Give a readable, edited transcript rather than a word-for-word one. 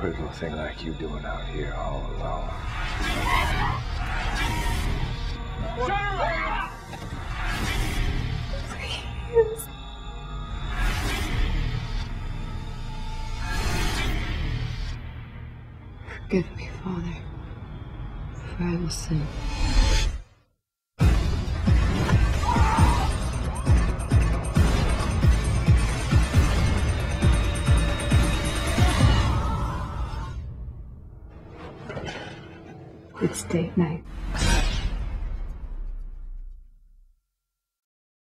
pretty little thing like you doing out here all alone? Please. Forgive me, Father, for I will sin. It's date night.